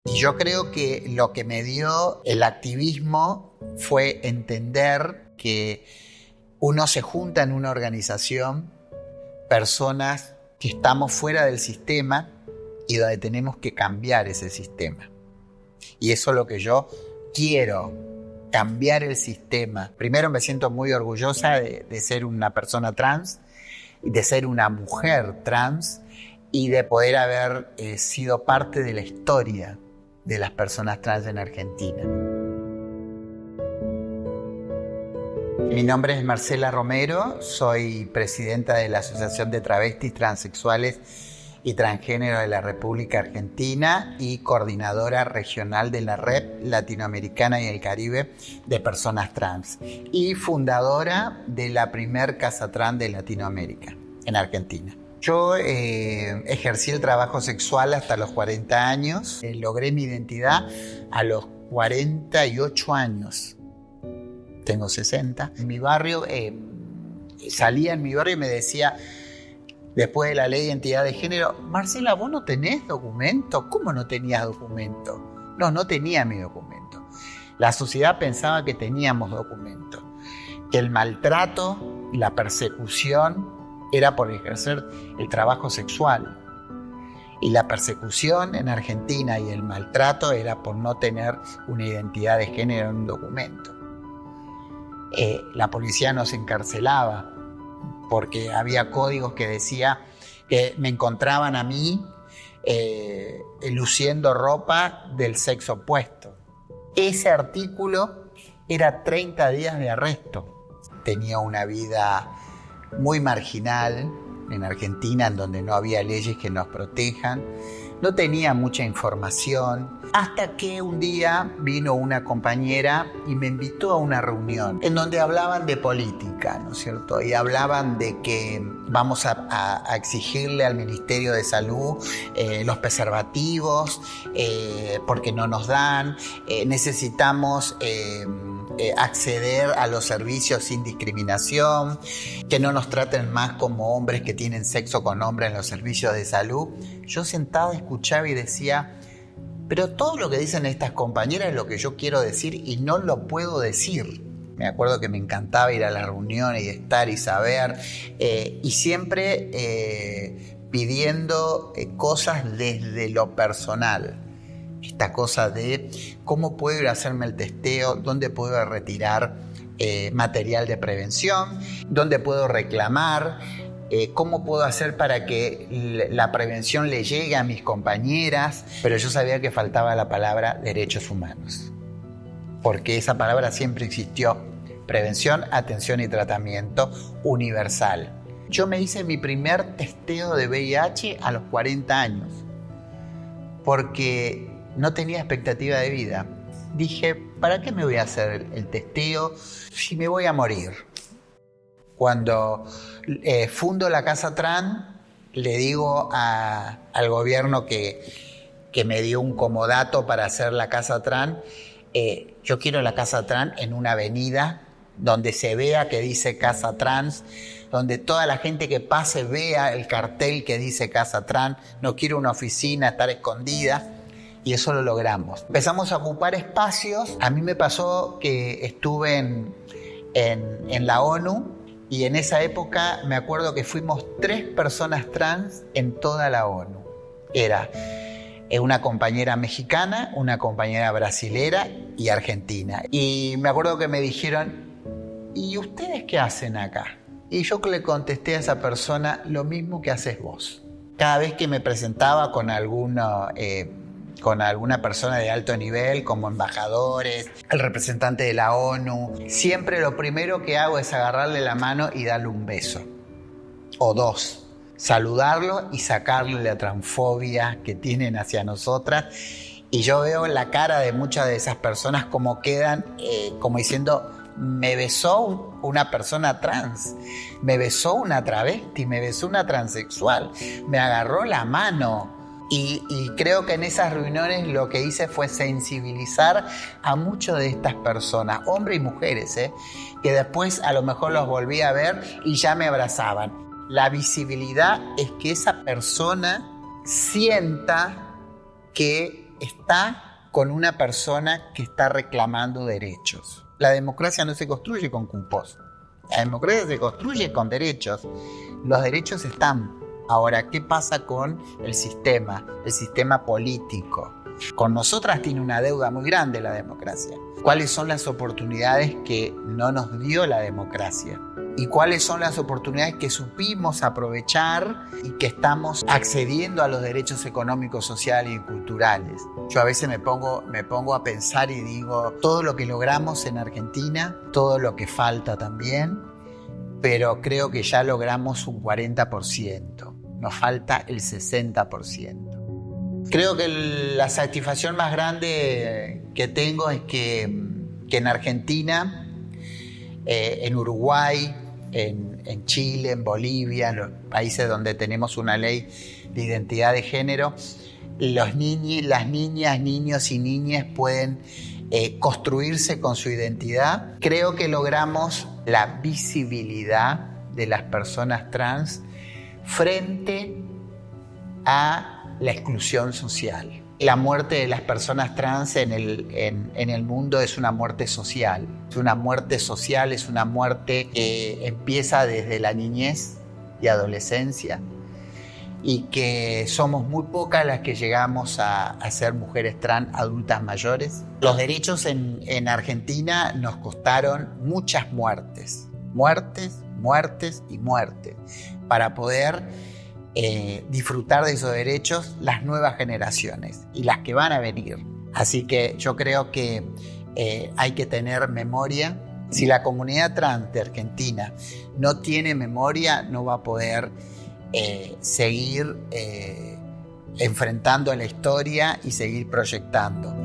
Y yo creo que lo que me dio el activismo fue entender que uno se junta en una organización, personas que estamos fuera del sistema y donde tenemos que cambiar ese sistema. Y eso es lo que yo quiero, cambiar el sistema. Primero me siento muy orgullosa de ser una persona trans, de ser una mujer trans y de poder haber sido parte de la historia de las personas trans en Argentina. Mi nombre es Marcela Romero, soy presidenta de la Asociación de Travestis, Transexuales y Transgénero de la República Argentina y coordinadora regional de la Red Latinoamericana y el Caribe de Personas Trans y fundadora de la primer Casa Trans de Latinoamérica en Argentina. Yo ejercí el trabajo sexual hasta los 40 años, logré mi identidad a los 48 años. Tengo 60. En mi barrio, salía en mi barrio y me decía, después de la ley de identidad de género, Marcela, ¿vos no tenés documento? ¿Cómo no tenías documento? No tenía mi documento. La sociedad pensaba que teníamos documento, que el maltrato, la persecución era por ejercer el trabajo sexual. Y la persecución en Argentina y el maltrato era por no tener una identidad de género en un documento. La policía nos encarcelaba porque había códigos que decía que me encontraban a mí luciendo ropa del sexo opuesto. Ese artículo era 30 días de arresto. Tenía una vida muy marginal en Argentina, en donde no había leyes que nos protejan. No tenía mucha información, hasta que un día vino una compañera y me invitó a una reunión en donde hablaban de política, ¿no es cierto? Y hablaban de que vamos a exigirle al Ministerio de Salud los preservativos porque no nos dan, necesitamos acceder a los servicios sin discriminación, que no nos traten más como hombres que tienen sexo con hombres en los servicios de salud. Yo sentada escuchaba y decía, pero todo lo que dicen estas compañeras es lo que yo quiero decir y no lo puedo decir. Me acuerdo que me encantaba ir a las reuniones y estar y saber, y siempre pidiendo cosas desde lo personal. Esta cosa de cómo puedo ir a hacerme el testeo, dónde puedo retirar material de prevención, dónde puedo reclamar, cómo puedo hacer para que la prevención le llegue a mis compañeras. Pero yo sabía que faltaba la palabra derechos humanos, porque esa palabra siempre existió. Prevención, atención y tratamiento universal. Yo me hice mi primer testeo de VIH a los 40 años, porque no tenía expectativa de vida. Dije, ¿para qué me voy a hacer el testeo si me voy a morir? Cuando fundo la Casa Trans, le digo al gobierno que me dio un comodato para hacer la Casa Trans, yo quiero la Casa Trans en una avenida donde se vea que dice Casa Trans, donde toda la gente que pase vea el cartel que dice Casa Trans. No quiero una oficina, estar escondida. Y eso lo logramos. Empezamos a ocupar espacios. A mí me pasó que estuve en la ONU y en esa época me acuerdo que fuimos 3 personas trans en toda la ONU. Era una compañera mexicana, una compañera brasilera y argentina. Y me acuerdo que me dijeron, ¿y ustedes qué hacen acá? Y yo le contesté a esa persona lo mismo que haces vos. Cada vez que me presentaba con alguna persona de alto nivel, como embajadores, el representante de la ONU, siempre lo primero que hago es agarrarle la mano y darle un beso. O 2. Saludarlo y sacarle la transfobia que tienen hacia nosotras. Y yo veo la cara de muchas de esas personas como quedan, como diciendo, me besó una persona trans, me besó una travesti, me besó una transexual, me agarró la mano. Y creo que en esas reuniones lo que hice fue sensibilizar a muchas de estas personas, hombres y mujeres, que después a lo mejor los volví a ver y ya me abrazaban. La visibilidad es que esa persona sienta que está con una persona que está reclamando derechos. La democracia no se construye con cupos. La democracia se construye con derechos. Los derechos están. Ahora, ¿qué pasa con el sistema político? Con nosotras tiene una deuda muy grande la democracia. ¿Cuáles son las oportunidades que no nos dio la democracia? ¿Y cuáles son las oportunidades que supimos aprovechar y que estamos accediendo a los derechos económicos, sociales y culturales? Yo a veces me pongo a pensar y digo, todo lo que logramos en Argentina, todo lo que falta también, pero creo que ya logramos un 40%. Nos falta el 60%. Creo que la satisfacción más grande que tengo es que en Argentina, en Uruguay, en Chile, en Bolivia, en los países donde tenemos una ley de identidad de género, las niñas, niños y niñas pueden construirse con su identidad. Creo que logramos la visibilidad de las personas trans frente a la exclusión social. La muerte de las personas trans en el mundo es una muerte social. Es una muerte social, es una muerte que empieza desde la niñez y adolescencia y que somos muy pocas las que llegamos a ser mujeres trans adultas mayores. Los derechos en Argentina nos costaron muchas muertes y muertes para poder disfrutar de esos derechos las nuevas generaciones y las que van a venir. Así que yo creo que hay que tener memoria. Si la comunidad trans de Argentina no tiene memoria, no va a poder seguir enfrentando a la historia y seguir proyectando.